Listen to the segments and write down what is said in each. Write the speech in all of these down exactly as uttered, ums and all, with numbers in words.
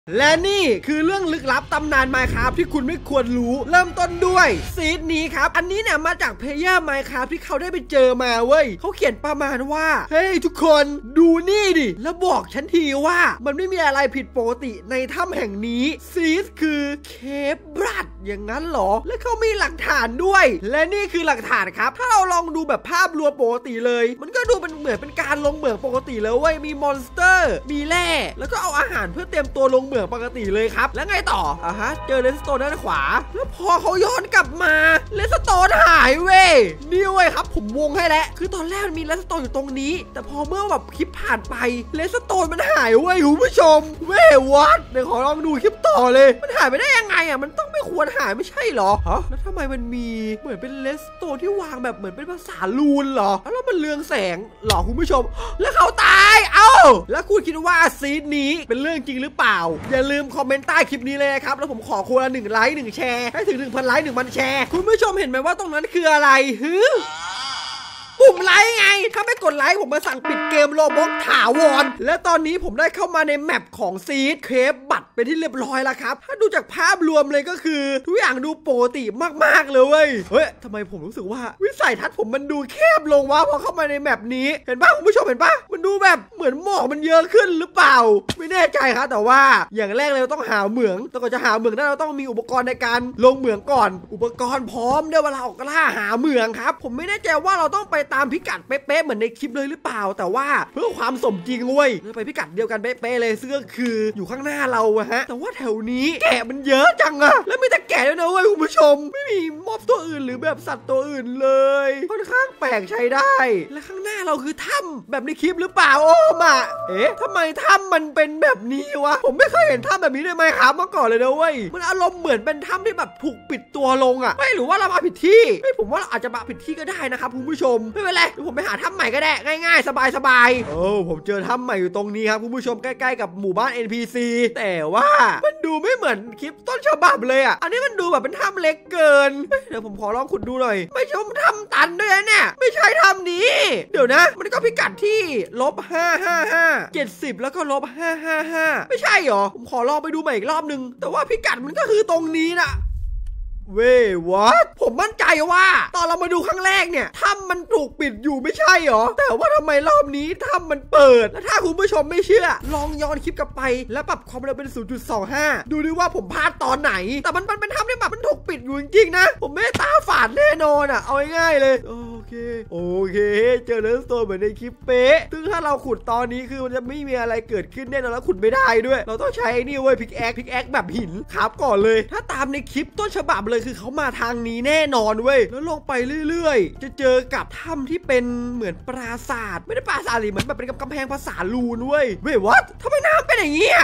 และนี่คือเรื่องลึกลับตำนาน Minecraft ที่คุณไม่ควรรู้เริ่มต้นด้วยซีดนี้ครับอันนี้เนี่ยมาจากเพลเยอร์ Minecraft ที่เขาได้ไปเจอมาเว้ยเขาเขียนประมาณว่าเฮ้ยทุกคนดูนี่ดิแล้วบอกฉันทีว่ามันไม่มีอะไรผิดปกติในถ้ำแห่งนี้ซีดคือเคปบรัดอย่างนั้นหรอและเขามีหลักฐานด้วยและนี่คือหลักฐานครับถ้าเราลองดูแบบภาพรวมปกติเลยมันก็ดูเป็นเหมือนเป็นการลงเหมืองปกติเลยเว้ยมีมอนสเตอร์มีแร่แล้วก็เอาอาหารเพื่อเตรียมตัวลงเหมืองปกติเลยครับแล้วไงต่ออ่ะฮะเจอเลสโตนด้านขวาแล้วพอเขาย้อนกลับมาเลสโตนหายเว้ยนี่เว้ยครับผมวงให้แล้วคือตอนแรกมันมีเลสโตนอยู่ตรงนี้แต่พอเมื่อแบบคลิปผ่านไปเลสโตนมันหายเว้ยคุณผู้ชมเว้ยวัดเดี๋ยวขอลองดูคลิปต่อเลยมันหายไปได้ยังไงอ่ะมันต้องไม่ควรหายไม่ใช่เหรอฮะแล้วทำไมมันมีเหมือนเป็นเลสโตนที่วางแบบเหมือนเป็นภาษาลูนเหรอแล้วมันเรืองแสงเหรอคุณผู้ชมแล้วเขาตายเอ้าแล้วคุณคิดว่าซีดนี้เป็นเรื่องจริงหรือเปล่าอย่าลืมคอมเมนต์ใต้คลิปนี้เลยครับแล้วผมขอคนละหนึ่งไลค์หนึ่งแชร์ให้ถึงหนึ่งพันไลค์หนึ่งพันแชร์คุณผู้ชมเห็นไหมว่าตรงนั้นคืออะไรฮึปุ่มไลค์ไงถ้าไม่กดไลค์ผมมาสั่งปิดเกมโรบล็อกถาวรและตอนนี้ผมได้เข้ามาในแมปของซีดเคปบัตเป็นที่เรียบร้อยแล้วครับถ้าดูจากภาพรวมเลยก็คือทุกอย่างดูปกติมากๆเลยเว้ยเฮ้ยทำไมผมรู้สึกว่าวิสัยทัศน์ผมมันดูแคบลงวะพอเข้ามาในแมปนี้เห็นป่ะคุณผู้ชมเห็นป่ะมันดูแบบเหมือนหมอกมันเยอะขึ้นหรือเปล่าไม่แน่ใจครับแต่ว่าอย่างแรกเลยเราต้องหาเหมืองแต่ก่อนจะหาเหมืองได้เราต้องมีอุปกรณ์ในการลงเหมืองก่อนอุปกรณ์พร้อมได้เวลาออกล่าหาเหมืองครับผมไม่แน่ใจว่าเราต้องไปตามพิกัดเป๊ะๆเหมือนในคลิปเลยหรือเปล่าแต่ว่าเพื่อความสมจริงเว้ยเราไปพิกัดเดียวกันเป๊ะๆเลยซึ่งก็คืออยู่ข้างหน้าเราอะฮะแต่ว่าแถวนี้แกะมันเยอะจังอะแล้วมีแต่แกะด้วยนะเว้ยคุณผู้ชมไม่มีมอบตัวอื่นหรือแบบสัตว์ตัวอื่นเลยค่อนข้างแปลกใช้ได้และข้างหน้าเราคือถ้ำแบบในคลิปหรือเปล่าโอ้มาเอ๊ะทำไมถ้ำมันเป็นแบบนี้วะผมไม่เคยเห็นถ้ำแบบนี้เลยไหมครับมาก่อนเลยนะเว้ยมันอารมณ์เหมือนเป็นถ้ำที่แบบถูกปิดตัวลงอะไม่หรือว่าเรามาผิดที่ไม่ผมว่าเราอาจจะมาผิดที่ก็ได้นะครับคุณผู้ชมไม่เป็นไรเดี๋ยวผมไปหาถ้ำใหม่ก็ได้ง่ายๆสบายๆโอ้ผมเจอถ้ำใหม่อยู่ตรงนี้ครับคุณผู้ชมใกล้ๆกับหมู่บ้าน เอ็น พี ซี แต่ว่ามันดูไม่เหมือนคลิปต้นฉบับเลยอ่ะอันนี้มันดูแบบเป็นถ้ำเล็กเกินเดี๋ยวผมขอลองขุดดูหน่อยไม่ใช่ถ้ำตันด้วยนะเนี่ยไม่ใช่ถ้ำนี้เดี๋ยวนะมันก็พิกัดที่ลบห้าห้าห้าเจ็ดสิบแล้วก็ลบห้าห้าห้าไม่ใช่หรอผมขอลองไปดูใหม่อีกรอบนึงแต่ว่าพิกัดมันก็คือตรงนี้นะเว้ยวัดผมมั่นใจว่าตอนเรามาดูครั้งแรกเนี่ยถ้ำมันถูกปิดอยู่ไม่ใช่หรอแต่ว่าทำไมรอบนี้ถ้ำมันเปิดและถ้าคุณผู้ชมไม่เชื่อลองย้อนคลิปกลับไปแล้วปรับความเร็วเป็น ศูนย์จุดสองห้า ดูดิว่าผมพลาดตอนไหนแต่มันมันเป็นถ้ำที่แบบมันถูกปิดอยู่จริงๆนะผมไม่ตาฝาดแน่นอนอ่ะเอาง่ายๆเลยโอเคโอเคเจอเลสโตนเหมือนในคลิปเป๊ะซึ่งถ้าเราขุดตอนนี้คือมันจะไม่มีอะไรเกิดขึ้นแน่นอนแล้วขุดไม่ได้ด้วยเราต้องใช้นี่เว้ยพิกแอคพิกแอคแบบหินครับก่อนเลยถ้าตามในคลิปต้นฉบับเลยคือเขามาทางนี้แน่นอนเว้ยแล้วลงไปเรื่อยๆจะเจอกับถ้ำที่เป็นเหมือนปราสาทไม่ได้ปราสาทหรือเหมือนแบบเป็นกำแพงภาษาลูนเว้ยเว้ยวัดทำไมน้ำเป็นอย่างนี้อ่ะ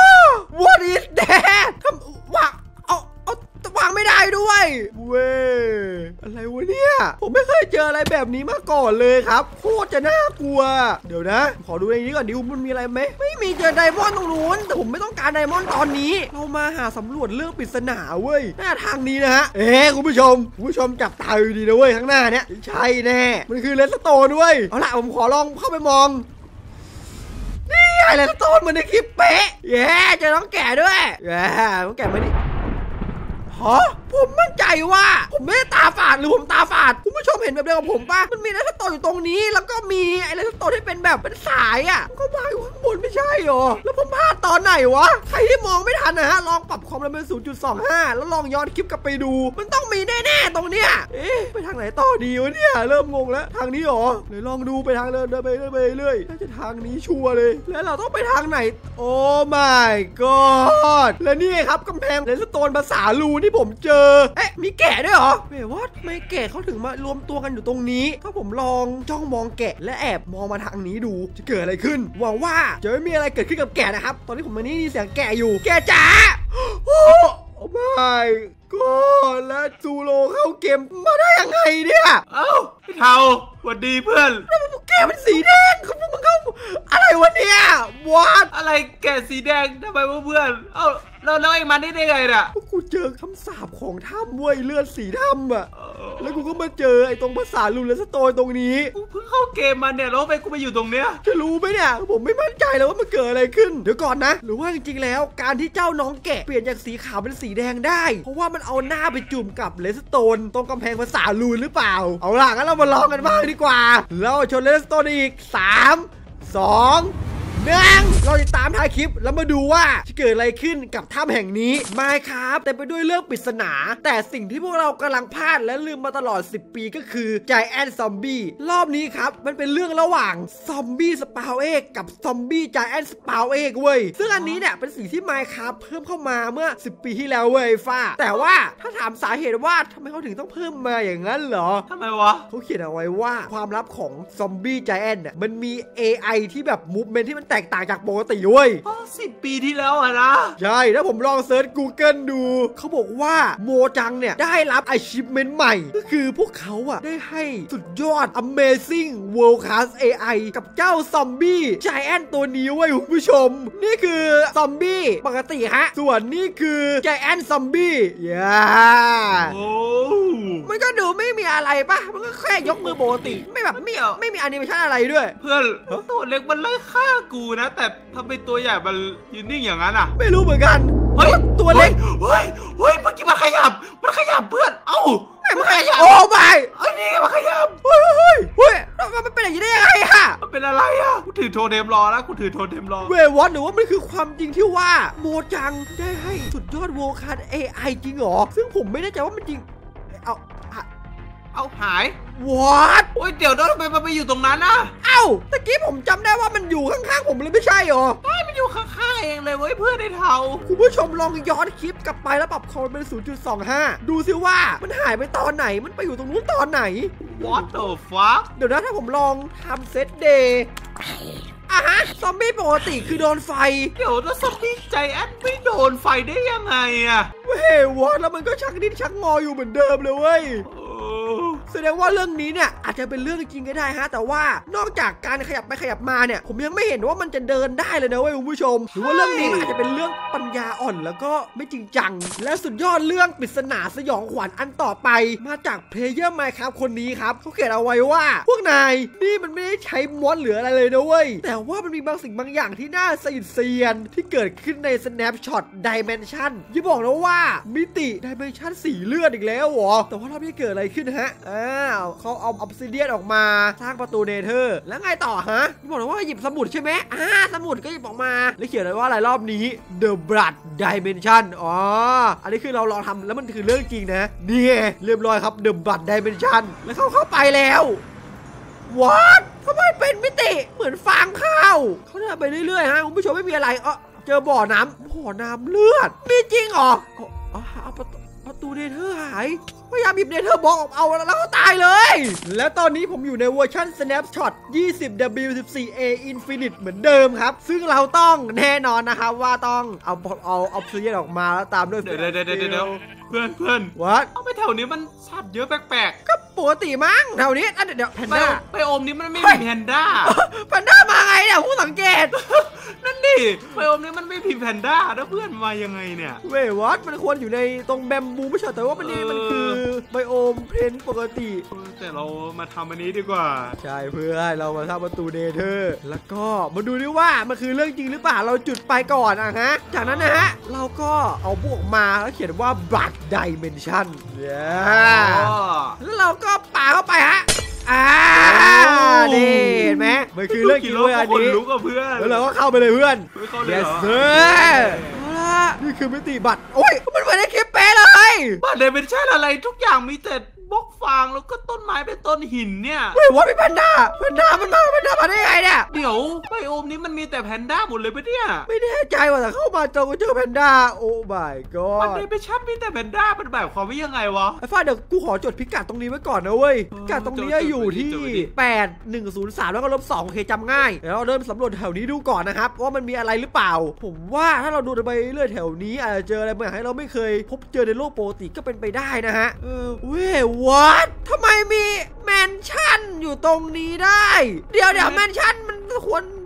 What is that ทำวางเอาเอาวางไม่ได้ด้วยเว้ยอะไรวะเนี่ยผมไม่เคยเจออะไรแบบนี้มาก่อนเลยครับโคตรจะน่ากลัวเดี๋ยวนะขอดูในนี้ก่อนดิมันมีอะไรไหมไม่มีเจอไดมอนด์ตรงนู้นแต่ผมไม่ต้องการไดมอนด์ตอนนี้เรามาหาสำรวจเรื่องปริศนาเว้ยหน้าทางนี้นะฮะเอ๊ะคุณผู้ชมคุณผู้ชมจับตาดูดีนะเว้ยข้างหน้าเนี้ยใช่แน่มันคือเลสโตนด้วยเอาล่ะผมขอลองเข้าไปมองนี่ไอ้เลสโตนเหมือนในคลิปเป๊ะแย่เจอน้องแก่ด้วยแย่น้องแก่มาดิฮะผมมั่นใจว่าผมไม่ได้ตาฝาดหรือผมตาฝาดคุณผู้ชมเห็นแบบเดียวกับผมป่ะมันมีเลสโตนอยู่ตรงนี้แล้วก็มีไอ้เลสโตนที่เป็นแบบเป็นสายอ่ะก็วางอยู่ข้างบนไม่ใช่หรอแล้วผมพลาดตอนไหนวะใครที่มองไม่ทันนะฮะลองปรับความเร็วเป็น ศูนย์จุดสองห้า แล้วลองย้อนคลิปกลับไปดูมันต้องมีแน่ๆตรงเนี้ยเอ๊ะไปทางไหนต่อดีวะเนี่ยเริ่มงงแล้วทางนี้หรอเดี๋ยวลองดูไปทางเดินเดินไปเรื่อยไปเรื่อยน่าจะทางนี้ชัวร์เลยแล้วเราต้องไปทางไหนโอ้ my god และนี่ครับกำแพงเลสโตนภาษาลูที่ผมเจอเอ๊ะมีแกะด้วยเหรอเฮ้ยว่าทำไมแกะเขาถึงมารวมตัวกันอยู่ตรงนี้ถ้าผมลองจ้องมองแกะและแอบมองมาทางนี้ดูจะเกิดอะไรขึ้นหวังว่าจะไม่มีอะไรเกิดขึ้นกับแกะนะครับตอนนี้ผมมานี่นี่เสียงแกะอยู่แกะจ๋าโอ้ไม่ก็และจูโรเข้าเกมมาได้ยังไงเนี่ยเอ้าพี่เทาสวัสดีเพื่อนแกะมันสีแดงเขามันเข้าอะไรวะเนี่ยวอดอะไรแกะสีแดงทำไมเพื่อนเอ้าเราเราเองมาได้ได้ไงน่ะกูเจอคำสาปของถ้ำเว้ยเลือดสีถ้ำอ่ะแล้วกูก็มาเจอไอ้ตรงภาษาลูนและสโตนตรงนี้กูเพิ่งเข้าเกมมาเนี่ยแล้วไปกูไปอยู่ตรงเนี้ยจะรู้ไหมเนี่ยผมไม่มั่นใจเลยว่ามันเกิดอะไรขึ้นเดี๋ยวก่อนนะหรือว่าจริงๆแล้วการที่เจ้าน้องแกะเปลี่ยนจากสีขาวเป็นสีแดงได้เพราะว่ามันเอาหน้าไปจุ่มกับเลสโตนตรงกำแพงภาษาลูนหรือเปล่าเอาล่ะงั้นเรามาลองกันบ้างดีกว่าเราชนเลสโตนอีกสามสองหนึ่งเราจะตามท้ายคลิปแล้วมาดูว่าจะเกิดอะไรขึ้นกับถ้ำแห่งนี้ไม่ครับแต่ไปด้วยเรื่องปริศนาแต่สิ่งที่พวกเรากำลังพลาดและลืมมาตลอดสิบปีก็คือ Giant Zombie รอบนี้ครับมันเป็นเรื่องระหว่างซอมบี้สปาวเอกกับซอมบี้ Giant สปาวเอกเว้ยซึ่งอันนี้เนี่ยเป็นสิ่งที่ Minecraft เพิ่มเข้ามาเมื่อสิบปีที่แล้วเว้ยฟ้าแต่ว่าถ้าถามสาเหตุว่าทำไมเขาถึงต้องเพิ่มมาอย่างนั้นเหรอทำไมวะเขาเขียนเอาไว้ว่าความลับของซอมบี้ Giant เนี่ยมันมี เอ ไอ ที่แบบมูฟเมนท์ที่มันแตกต่างจากปกติเว้ยอ๋อสิบปีที่แล้วอะนะใช่ถ้าผมลองเซิร์ช Google ดูเขาบอกว่าโมจังเนี่ยได้รับ achievement ใหม่ก็คือพวกเขาอะได้ให้สุดยอด Amazing World Class เอ ไอ กับเจ้าซอมบี้ Giant ตัวนี้เว้ยคุณผู้ชมนี่คือซอมบี้ปกติฮะส่วนนี่คือ Giant Zombie ย่าโอ้มันก็ดูไม่มีอะไรปะมันก็แค่ยกมือปกติไม่แบบไม่ไม่มีแอนิเมชั่นอะไรด้วยเพื่อนตัวเล็กมันไล่ฆ่ากูนะแต่ทำไมตัวใหญ่มันยืนนิ่งอย่างนั้นอ่ะไม่รู้เหมือนกันเฮ้ยตัวเล็กเฮ้ยเฮ้ยเมื่อกี้มันขยับมันขยับเพื่อนเอ้ามันขยับโอ้ไม่ไอ้นี่มันขยับเฮ้ยเฮ้ยเฮ้ยมันเป็นอย่างนี้ได้ยังไงฮะมันเป็นอะไรอ่ะกูถือโทเทมรอแล้วกูถือโทเทมรอเววอนหรือว่ามันคือความจริงที่ว่าโมจังได้ให้สุดยอดโวคาร์ เอ ไอ จริงเหรอซึ่งผมไม่แน่ใจว่ามันจริงเอาเอาหาย what โอ้ยเดี๋ยวทำไมมันไปอยู่ตรงนั้นนะเอ้าตะกี้ผมจำได้ว่ามันอยู่ข้างๆผมเลยไม่ใช่หรอใช่มันอยู่ข้างๆเองเลยเว้ยเพื่อนในเทาคุณผู้ชมลองย้อนคลิปกลับไปแล้วปรับคอมเป็น ศูนย์จุดสองห้า ดูซิว่ามันหายไปตอนไหนมันไปอยู่ตรงนู้นตอนไหน what the fuck เดี๋ยวนะถ้าผมลองทำเซตเดย์อ่ะฮะซอมบี้ปกติคือโดนไฟเดี๋ยวแล้วซอมบี้ใจแอนไม่โดนไฟได้ยังไงอะเว้ยวอดแล้วมันก็ชักดิ้นชักงออยู่เหมือนเดิมเลยเว้ยแสดงว่าเรื่องนี้เนี่ยอาจจะเป็นเรื่องจริงก็ได้ฮะแต่ว่านอกจากการขยับไปขยับมาเนี่ยผมยังไม่เห็นว่ามันจะเดินได้เลยนะเว้ยคุณผู้ชมหรือว่าเรื่องนี้อาจจะเป็นเรื่องปัญญาอ่อนแล้วก็ไม่จริงจังและสุดยอดเรื่องปริศนาสยองขวัญอันต่อไปมาจากเพลเยอร์ไมค์ครับคนนี้ครับเขาเขียนเอาไว้ว่าพวกนายนี่มันไม่ได้ใช้มอดเหลืออะไรเลยนะเว้ยแต่ว่ามันมีบางสิ่งบางอย่างที่น่าสะอิดสะเอียนที่เกิดขึ้นใน Snapshot Dimension อย่าบอกนะว่ามิติ Dimension สีเลือดอีกแล้วเหรอแต่ว่ารอบนี้เกิดอะไรขึ้นฮะอ้าวเขาเอาออฟซิเดียนออกมาสร้างประตูเนเธอร์แล้วไงต่อฮะบอกเลยว่าหยิบสมุดใช่ไหมอ่าสมุดก็หยิบออกมาแล้วเขียนเลยว่าอะไรรอบนี้ The Blood Dimension อ๋ออันนี้คือเราลองทำแล้วมันคือเรื่องจริงนะนี่เรียบร้อยครับ The Blood Dimension แล้วเขาเข้าไปแล้ว What ทำไมเป็นมิติเหมือนฟางข้าวเขาเดินไปเรื่อยๆฮะคุณผู้ชมไม่มีอะไรเออเจอบ่อน้ำบ่อน้ำเลือดมีจริงเหรออ๋อเอาประตูประตูเนเธอร์หายพยายามหยิบเนเธอร์บล็อกออกเอาแล้วก็ตายเลยแล้วตอนนี้ผมอยู่ในเวอร์ชัน Snapshot ยี่สิบ ดับเบิลยู สิบสี่ เอ Infinite เหมือนเดิมครับซึ่งเราต้องแน่นอนนะครับว่าต้องเอาเอาเอาออฟซิเดียนออกมาแล้วตามด้วยเดี๋ยวเดี๋ยวเดี๋ยวเพื่อนเพื่อน What เอาไปแถวนี้มันสัตว์เยอะแปลกๆก็ปกติมั้งแถวนี้เดี๋ยวแพนด้าไปโอมนี้มันไม่มีแพนด้าแพนด้ามาไงเนี่ยผู้สังเกตนั่นดิไบโอมนี้มันไม่มีแพนด้าแล้วเพื่อนมายังไงเนี่ยเว้ยวัดมันควรอยู่ในตรงแบมบูไม่ใช่แต่ว่ามันนี่มันคือไบโอมเพนปกติแต่เรามาทำอันนี้ดีกว่าใช่เพื่อนเรามาทำประตูเนเธอร์แล้วก็มาดูดิว่ามันคือเรื่องจริงหรือเปล่าเราจุดไปก่อนอ่ะฮะจากนั้นนะฮะเราก็เอาพวกมาแล้วเขียนว่า Blood Dimension แล้วเราก็ป่าเข้าไปฮะอ่านี่เห็นไหมมันคือเรื่องจริงเลยอันนี้ลุกกับเพื่อนแล้วเราก็เข้าไปเลยเพื่อนเยสเซอร์นี่คือมิติบัตรโอ้ยมันเหมือนในคลิปเป๊ะเลยบัตรเลยเป็นใช่อะไรทุกอย่างมีแต่บล็อกฟางแล้วก็ต้นไม้เป็นต้นหินเนี่ยเฮ้ยว่ามีแพนด้าแพนด้ามันมาแพนด้ามาได้ไงเนี่ยเดี๋ยวไบโอมนี้มันมีแต่แพนด้าหมดเลยปะเนี่ยไม่แน่ใจว่าแต่เข้ามาเจอเจอแพนด้าโอ้ my god มันไม่ใช่มีแต่แพนด้ามันแบบความว่ายังไงวะไอ้ฟ้าเดี๋ยวกูขอจดพิกัดตรงนี้ไว้ก่อนนะเว้ยพิกัดตรงนี้อยู่ที่แปด หนึ่ง ศูนย์ สามแล้วก็ลบสองโอเคจำง่ายเดี๋ยวเราเริ่มสำรวจแถวนี้ดูก่อนนะครับว่ามันมีอะไรหรือเปล่าผมว่าถ้าเราดูไปเรื่อยแถวนี้อาจจะเจออะไรบางอย่างให้เราไม่เคยพบเจอในโลกปกติก็เป็นไปได้นะฮะเออเว้ย what ทำไมมีแมนชั่นอยู่ตรงนี้ได้เดี๋ยวเดี๋ยวแมนชั่นมันควร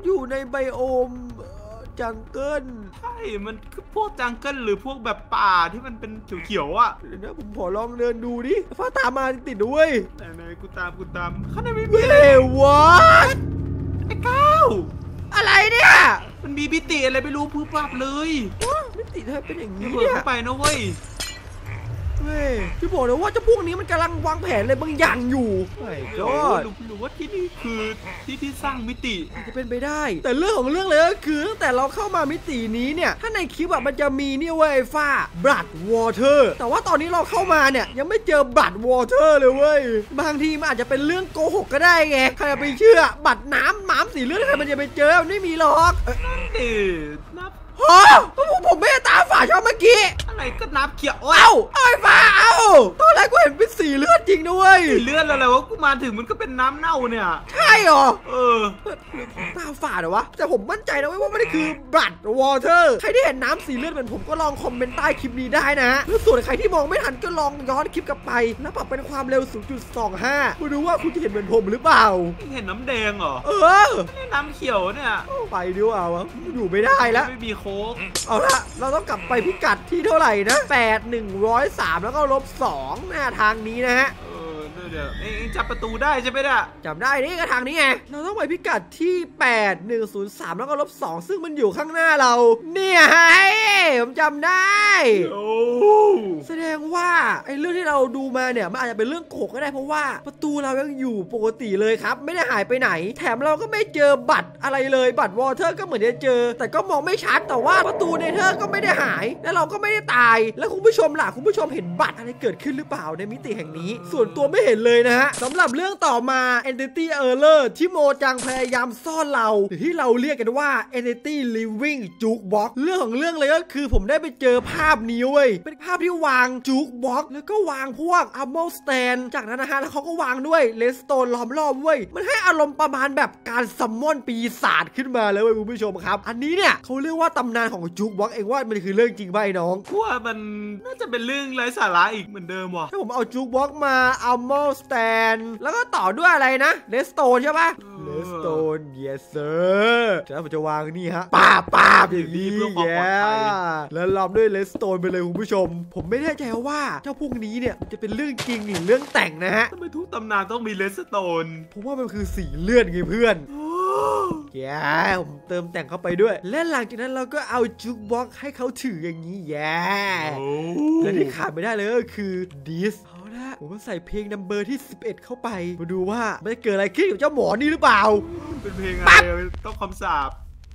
อยู่ในไบโอมจังเกิลใช่มันคือพวกจังเกิลหรือพวกแบบป่าที่มันเป็นเขียวๆอ่ะเดี๋ยวนะผมขอลองเดินดูดิฟ้าตามมาติดด้วยไหนๆกูตามกูตามข้างในไม่มีเลยวะไอ้ก้าวอะไรเนี่ยมันมีมิติอะไรไม่รู้พื้นปับเลยมิติเธอเป็นอย่างนี้เนี่ยเปิดเข้าไปนะเว้ยเฮ้ยพี่บอกเลยว่าเจ้าพวกนี้มันกำลังวางแผนอะไรบางอย่างอยู่ไอ้ก็หรือว่าที่นี่คือที่ที่สร้างมิติจะเป็นไปได้แต่เรื่องของเรื่องเลยก็คือตั้งแต่เราเข้ามามิตินี้เนี่ยถ้าในคลิปแบบมันจะมีนี่เว้ยฟ้า blood water แต่ว่าตอนนี้เราเข้ามาเนี่ยยังไม่เจอ blood water เลยเว้ยบางทีมันอาจจะเป็นเรื่องโกหกก็ได้ไงใครจะไปเชื่อบัตรน้ำน้ำสีเลือดใครมันจะไปเจอมันไม่มีหรอกเอ๊ะนับฮะผมไม่ได้ตาฝาชอบเมื่อกี้อะไรก็นับเขียวเอ้าไอ้ฟ้าเอ้าตอนแรกกูเห็นเป็นสีเลือดจริงด้วยสีเลือดอะไรวะกูมาถึงมันก็เป็นน้ำเน่าเนี่ยใช่หรอเออตาฝาดเหรอวะแต่ผมมั่นใจนะว่าไม่ได้คือ blood water ใครที่เห็นน้ำสีเลือดเหมือนผมก็ลองคอมเมนต์ใต้คลิปนี้ได้นะหรือส่วนใครที่มองไม่ทันก็ลองย้อนคลิปกลับไปแล้วปรับเป็นความเร็ว ศูนย์จุดสองห้า มาดูว่าคุณจะเห็นเหมือนผมหรือเปล่าเห็นน้ำแดงเหรอเออน้ำเขียวเนี่ยไปดีกว่าวะอยู่ไม่ได้แล้วไม่มีโค้กเอาละเราต้องกลับไปพิกัดที่เท่าไหร่นะแปด หนึ่งร้อยสามแล้วก็ลบสองหน้าทางนี้นะฮะเออเดี๋ยวเองจับประตูได้ใช่ไหมเนี่ยจับได้นี่ก็ทางนี้ไงเราต้องไปพิกัดที่แปด หนึ่งศูนย์สามแล้วก็ลบสองซึ่งมันอยู่ข้างหน้าเราเนี่ยไงผมจำได้โอ้แสดงว่าไอ้เรื่องที่เราดูมาเนี่ยมันอาจจะเป็นเรื่องโกหกก็ได้เพราะว่าประตูเรายังอยู่ปกติเลยครับไม่ได้หายไปไหนแถมเราก็ไม่เจอบัตรอะไรเลยบัตรวอเตอร์ก็เหมือนจะเจอแต่ก็มองไม่ชัดแต่ว่าประตูเนเธอร์ก็ไม่ได้หายและเราก็ไม่ได้ตายแล้วคุณผู้ชมล่ะคุณผู้ชมเห็นบัตรอะไรเกิดขึ้นหรือเปล่าในมิติแห่งนี้ส่วนตัวไม่เห็นเลยนะฮะสำหรับเรื่องต่อมา Entity Error ที่โมจังพยายามซ่อนเราหรือที่เราเรียกกันว่า Entity Living Jukebox เรื่องของเรื่องเลยก็คือผมได้ไปเจอภาพนี้เว้ยเป็นภาพที่วาง Jukebox แล้วก็วางพวก Ammo Stand จากนั้นนะฮะแล้วเขาก็วางด้วย Redstone ล้อมรอบเว้ยมันให้อารมณ์ประมาณแบบการซัมมอนปีศาจขึ้นมาเลยเว้ยคุณผู้ชมครับอันนี้เนี่ยเขาเรียกว่าตำนานของ Jukebox เองว่ามันคือเรื่องจริงป่ะน้องว่ามันน่าจะเป็นเรื่องไร้สาระอีกเหมือนเดิมว่ะถ้าผมเอา Jukebox มา Ammo Stand แล้วก็ต่อด้วยอะไรนะ Redstone ใช่ปะ Redstone yes sir แล้วผมจะวางนี่ฮะป้าป้าอย่างนี้แย่แล้วล้อมด้วย Redstone ไปเลยคุณผู้ชมผมไม่แน่ใจว่าเจ้าพวกนี้เนี่ยจะเป็นเรื่องจริงหรือเรื่องแต่งนะฮะทำไมทุกตำนานต้องมี Redstone ผมว่ามันคือสีเลือดไงเพื่อนแย่ผมเติมแต่งเข้าไปด้วยและหลังจากนั้นเราก็เอาจุกบ็อกให้เขาถืออย่างนี้แย่และที่ขาดไม่ได้เลยก็คือดิสเอาละผมก็ใส่เพลงนัมเบอร์ที่สิบเอ็ดเข้าไปมาดูว่ามันจะเกิดอะไรขึ้นกับเจ้าหมอนี่หรือเปล่าเป็นเพลงอะไรต้องคำสาป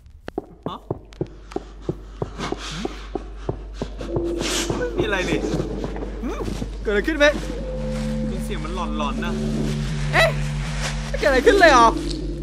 ไม่มีอะไรดิเกิดอะไรขึ้นไหมเสียงมันหลอนๆนะเอ๊ะไม่เกิดอะไรขึ้นเลยหรอ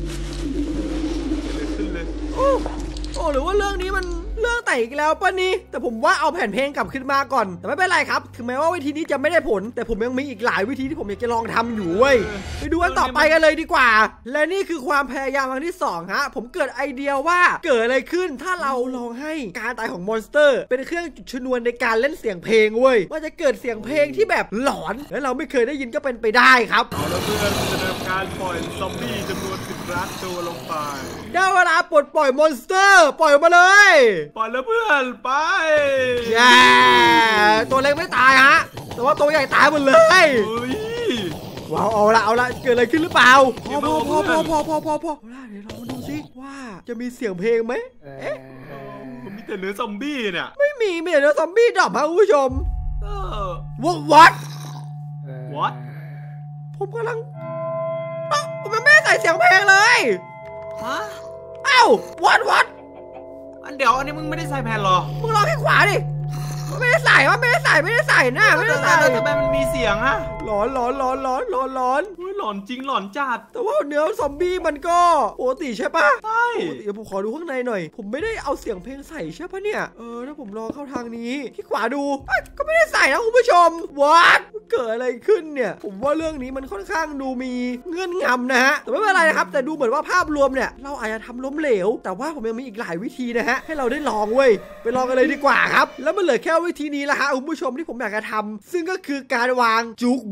โอ้โอ้หรือว่าเรื่องนี้มันเรื่องแต่อีกแล้วป่ะนี่แต่ผมว่าเอาแผ่นเพลงกลับขึ้นมาก่อนแต่ไม่เป็นไรครับถึงแม้ว่าวิธีนี้จะไม่ได้ผลแต่ผมยังมีอีกหลายวิธีที่ผมอยากจะลองทำอยู่เว้ยไปดูกันต่อไปกันเลยดีกว่าและนี่คือความพยายามครั้งที่สองฮะผมเกิดไอเดียว่าเกิดอะไรขึ้นถ้าเราลองให้การตายของมอนสเตอร์เป็นเครื่องจุดชนวนในการเล่นเสียงเพลงเว้ยว่าจะเกิดเสียงเพลงที่แบบหลอนและเราไม่เคยได้ยินก็เป็นไปได้ครับเอาละเพื่อนจะทำการปล่อยซอมบี้จำนวนสิบล้านตัวลงไปได้เวลาปลดปล่อยมอนสเตอร์ปล่อยมาเลยปล่อยแล้วเพื่อนไปแย่ตัวเล็กไม่ตายฮะแต่ว่าตัวใหญ่ตายหมดเลยว้าวเอาละเอาละเกิดอะไรขึ้นหรือเปล่าพอพอพอพอพอพอพอพอเอาละเดี๋ยวเรามาดูสิว่าจะมีเสียงเพลงไหมเอ๊ะมันมีแต่เนื้อซอมบี้เนี่ยไม่มีมีแต่เนื้อซอมบี้ดรอปฮะคุณผู้ชมเออ what what ผมกำลังเอ้าผมยังไม่ได้ใส่เสียงเพลงเลยฮะเอ้า what what อันเดี๋ยวอันนี้มึงไม่ได้ใส่แผ่นหรอมึงลองให้ขวาดิไม่ได้ใส่ว่าไม่ได้ใส่ไม่ได้ใส่นะไม่ได้ใส่ทำไมมันมีเสียงอะหลอนหลอนหลอนหลอนหลอนหลอนหลอนจริงหลอนจัดแต่ว่าเนื้อซอมบี้มันก็ปกติใช่ปะใช่เดี๋ยวผมขอดูข้างในหน่อยผมไม่ได้เอาเสียงเพลงใส่ใช่ปะเนี่ยเออถ้าผมลองเข้าทางนี้ที่ขวาดูก็ไม่ได้ใส่นะคุณผู้ชมวัดเกิดอะไรขึ้นเนี่ยผมว่าเรื่องนี้มันค่อนข้างดูมีเงื่อนงำนะฮะแต่ไม่เป็นไรนะครับแต่ดูเหมือนว่าภาพรวมเนี่ยเราอาจจะทำล้มเหลวแต่ว่าผมยังมีอีกหลายวิธีนะฮะให้เราได้ลองเว้ยไปลองกันเลยดีกว่าครับแล้วมันเหลือแค่วิธีนี้ละฮะคุณผู้ชมที่ผมอยากจะทำซึ่งก็คือการวางจุกบ็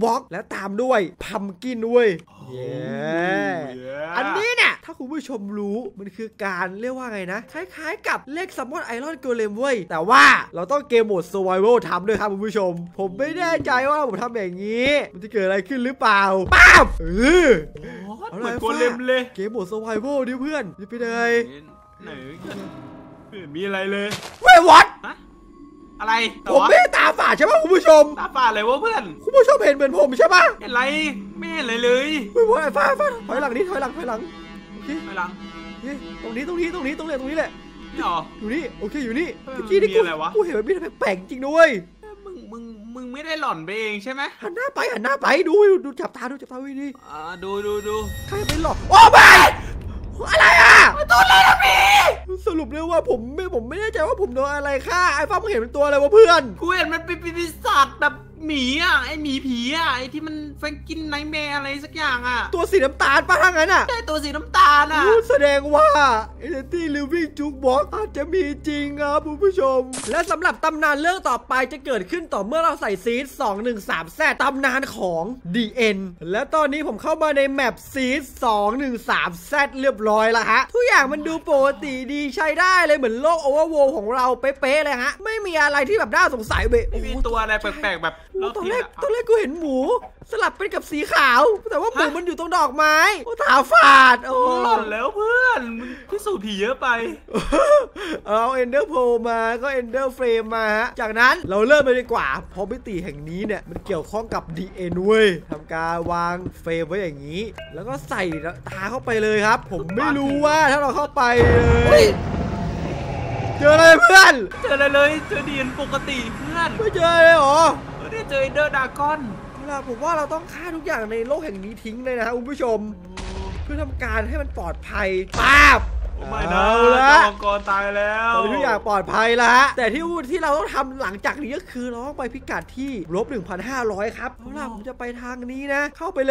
บ็อกแล้วตามด้วยพัมกินด้วยเย้อันนี้เนี่ยถ้าคุณผู้ชมรู้มันคือการเรียกว่าไงนะคล้ายๆกับเลขซัมมอนไอรอนโกเลมเว้ยแต่ว่าเราต้องเกมโหมด Survival ทำด้วยครับคุณผู้ชมผมไม่แน่ใจว่าผมทำอย่างนี้มันจะเกิดอะไรขึ้นหรือเปล่าป๊าบเออเหมือนโกเลมเลยเกมโหมด Survival ดิเพื่อนนี่ไปเลยไหนมีอะไรเลยเว้ยวัดอะไรผมไม่ตาฝาดใช่ป่ะคุณผู้ชมตาฝาดเลยวะเพื่อนคุณผู้ชมเห็นเหมือนผมใช่ป่ะเห็นอะไรไม่เห็นอะไรเลยเฮ้ยว่าไอ้ฟ้าฟ้าถอยหลังนี่ถอยหลังถอยหลังโอเคถอยหลังตรงนี้ตรงนี้ตรงนี้ตรงนี้ตรงนี้แหละนี่หรออยู่นี่โอเคอยู่นี่เมื่อกี้นี่กูกูเห็นมันมีอะไรแปลกจริงด้วยมึงมึงมึงไม่ได้หล่อนไปเองใช่ไหมหันหน้าไปหันหน้าไปดูดูจับตาดูจับตาวินี่อ่าดูดูดูใครเป็นหลอกโอ้ไม่อะไรอ่ะตัวอะไรนะพี่สรุปเลยว่าผมไม่ผมไม่แน่ใจว่าผมโดนอะไรฆ่าไอ้ฟ้ามึงเห็นเป็นตัวอะไรวะเพื่อนกูเห็นมันเป็นปีศาจแบบหมีอ่ะไอหมีผีอ่ะไอที่มันแฟงกินไนท์แมร์อะไรสักอย่างอ่ะตัวสีน้ำตาลป่ะทั้งนั้นอ่ะใช่ตัวสีน้ำตาลอ่ะแสดงว่าเอเนตี้ลิฟวิ่งจุกบ็อกอาจจะมีจริงครับคุณผู้ชมและสำหรับตำนานเรื่องต่อไปจะเกิดขึ้นต่อเมื่อเราใส่ซีดสองหนึ่งสามแซดตำนานของ ดี เอ็น และตอนนี้ผมเข้ามาในแมปซีดสองหนึ่งสามแซดเรียบร้อยแล้วฮะทุกอย่างมันดูปกติดีใช้ได้เลยเหมือนโลกโอเวอร์โวลของเราเป๊ะๆเลยฮะไม่มีอะไรที่แบบน่าสงสัยเว้ยไม่มีตัวอะไรแปลกๆแบบตอนแรกตอนแรกกูเห็นหมูสลับเป็นกับสีขาวแต่ว่าหมูมันอยู่ตรงดอกไม้ตาฝาดโอ้หล่อนแล้วเพื่อนพิสูจน์ผีเยอะไปเอาเอนเดอร์โพมาก็เอนเดอร์เฟรมมาฮะจากนั้นเราเริ่มไปดีกว่าเพราะมิติแห่งนี้เนี่ยมันเกี่ยวข้องกับ ดี เอ็น เว้ยทำการวางเฟรมไว้อย่างนี้แล้วก็ใส่ตาเข้าไปเลยครับผมไม่รู้ว่าถ้าเราเข้าไปเลยเจออะไรเพื่อนเจออะไรเลยเจอดีเอ็นปกติเพื่อนไม่เจอเลยหรอไม่ได้เจอเดอร์ดากอนผมว่าเราต้องฆ่าทุกอย่างในโลกแห่งนี้ทิ้งเลยนะคุณผู้ชมเพื่อทำการให้มันปลอดภัยป๊าบไม่นะแล้วมังกรตายแล้วทุกอย่างปลอดภัยแล้วฮะแต่ที่ที่เราต้องทำหลังจากนี้ก็คือเราต้องไปพิกัดที่ลบหนึ่งพันห้าร้อยครับเอาล่ะผมจะไปทางนี้นะเข้าไปเลย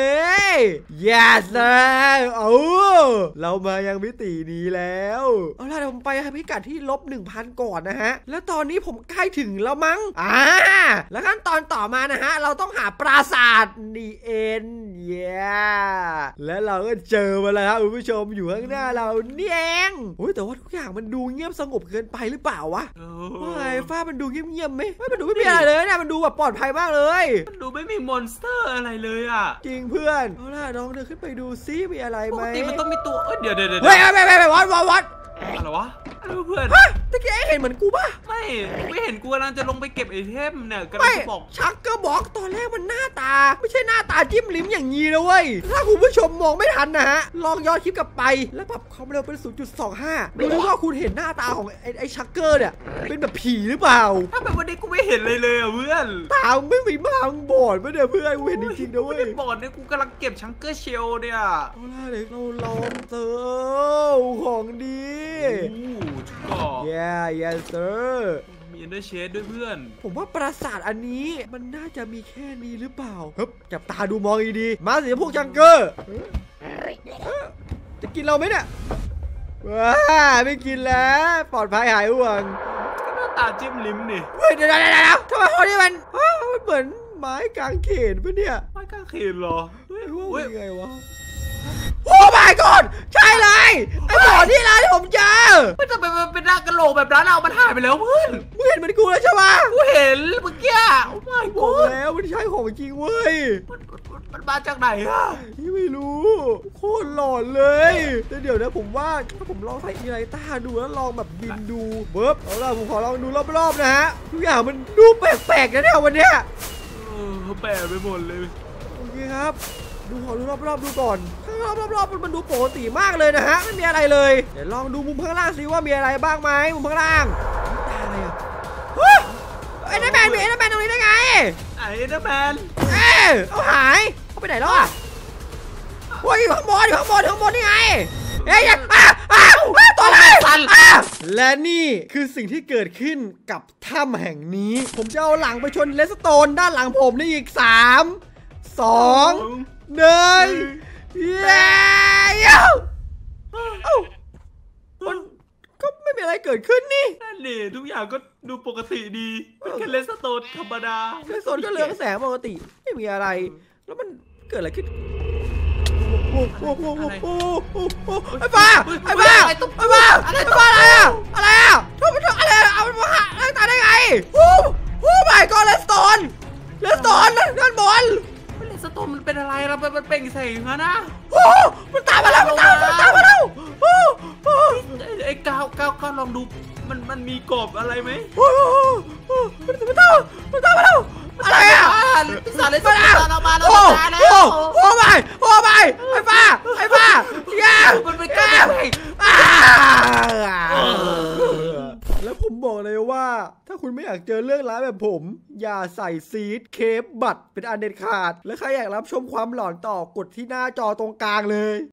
yes เลยเอาเรามายังมิตินี้แล้วเอาล่ะเดี๋ยวผมไปพิกัดที่ลบหนึ่งพันก่อนนะฮะแล้วตอนนี้ผมใกล้ถึงแล้วมั้งอ่าแล้วขั้นตอนต่อมานะฮะเราต้องหาปราสาท ดี เอ็น เย้และเราก็เจอมาแล้วครับคุณผู้ชมอยู่ข้างหน้าเราเนี่ยโอ้ยแต่ว่าทุกอย่างมันดูเงียบสงบเกินไปหรือเปล่าวะไอ้ฟ้ามันดูเงียบๆไหมไม่มันดูไม่มีอะไรเลยนะมันดูแบบปลอดภัยมากเลยมันดูไม่มีมอนสเตอร์อะไรเลยอ่ะจริงเพื่อนเอาล่ะน้องเดินขึ้นไปดูซิมีอะไรไหมปกติมันต้องมีตัวเดี๋ยวเดี๋ยวเดี๋ยวเฮ้ยไม่ไม่ไม่วัดวัดวัดอะไรวะเพื่อนตะกี้เห็นเหมือนกูป่ะไม่ไม่เห็นกูกำลังจะลงไปเก็บไอเทมเนี่ยกำลังจะบอกชักก็บอกตอนแรกมันหน้าตาไม่ใช่หน้าตาจิ้มลิ้มอย่างนี้นะเว้ยถ้าคุณผู้ชมมองไม่ทันนะฮะลองย้อนคลิปกลับไปแล้วปรับความเร็วเป็น ศูนย์จุดสองห้า ดูดิว่าคุณเห็นหน้าตาของไอ้ไอ้ชักเกอร์เนี่ยเป็นแบบผีหรือเปล่าถ้าแบบวันนี้กูไม่เห็นเลยเลยอ่ะเพื่อนตาไม่มีมางบอดไม่เนี่ยเพื่อนกูเห็นจริงๆนะเว้ยบอดเนี่ยกูกำลังเก็บชักเกอร์เชลเนี่ยเอาล่ะเด็กเราลองเจอของดีYeah yes sir มีอันเดอร์เชดด้วยเพื่อนผมว่าปราสาทอันนี้มันน่าจะมีแค่นี้หรือเปล่าฮึบจับตาดูมองดีๆมาสิพวกจังเกอร์จะกินเราไหมเนี่ยว้าไม่กินแล้วปลอดภัยหายห่วงหน้าตาจิ้มลิ้มนี่เฮ้ยเดี๋ยวเดี๋ยวเดี๋ยวทำไมคนนี้มันมันเหมือนไม้กางเขนปะเนี่ยไม้กางเขนเหรอเฮ้ยว่ายังไงวะโอ้ my god ใช่เลยไอ้หมอที่ร้านที่ผมเจอมันจะเป็นเป็นหน้ากระโหลกแบบร้านเรามันหายไปแล้วเพื่อนมึงเห็นมันกูแล้วใช่ไหมกูเห็นเมื่อกี้โอ้ my god แล้วมันใช่ของจริงเว้ยมันมาจากไหนอะนี่ไม่รู้โคตรหลอนเลยแต่เดี๋ยวนะผมว่าถ้าผมลองใส่อีไลต้าดูแล้วลองแบบบินดูเบิร์บเอาล่ะผมขอลองดูรอบๆนะฮะทุกอย่างมันดูแปลกๆนะเนี่ยวันเนี้ยเออแปลกไปหมดเลยโอเคครับดูขอดูรอบๆดูก่อนข้างรอบๆมันดูปกติมากเลยนะฮะไม่มีอะไรเลยเดี๋ยวลองดูมุมข้างล่างสิว่ามีอะไรบ้างไหมมุมข้างล่างตาอะไรอ่ะไอ้เดอร์แมนมีไอ้เดอร์แมนตรงนี้ได้ไงไอ้เดอร์แมนเอ๊ะเอาหายเขาไปไหนแล้วอ่ะโอ้ยอยู่ข้างบนอยู่ข้างบนข้างบนนี่ไงเอ๊ยอ่ะอ่ะตัวอะไรและนี่คือสิ่งที่เกิดขึ้นกับถ้ำแห่งนี้ผมจะเอาหลังไปชนเลสโตนด้านหลังผมนี่อีกสามสองหนึ่งเย้มันก็ก็ไม่มีอะไรเกิดขึ้นนี่นั่นนี่ทุกอย่างก็ดูปกติดีเป็นแค่เลสโตนธรรมดาเลสโตนก็เรืองแสงปกติไม่มีอะไรแล้วมันเกิดอะไรขึ้นโอ้โหโอ้โหโอ้โหไอ้บ้าไอ้บ้าไอ้บ้าไอ้บ้าอะไรอะอะไรอะทำไมทำอะไรเอามันมาตั้งตาได้ไงโอ้โหไม่ก็เลสโตนเลสโตนนั่นบอลเลสโตนมันเป็นอะไรเรามันเป่งใส่อย่างนั้นนะโอ้มันตามมาแล้วมันตามมันตามมาแล้วโอ้ไอ้ก้าวก้าวก้าวลองดูมันมันมีกรอบอะไรไหมโอ้โหมันตามมันตามมาแล้วอะไรอ่ะพิศาจเลยมาเรามาเราตายแล้วโอ้ไม่โอ้ไม่ไอ้ฟ้าไอ้ฟ้าแย่มันเป็นก้าวแล้วผมบอกเลยว่าถ้าคุณไม่อยากเจอเรื่องร้ายแบบผมอย่าใส่ซีดเคปบัตรเป็นอันเด็ดขาดและใครอยากรับชมความหลอนต่อกดที่หน้าจอตรงกลางเลย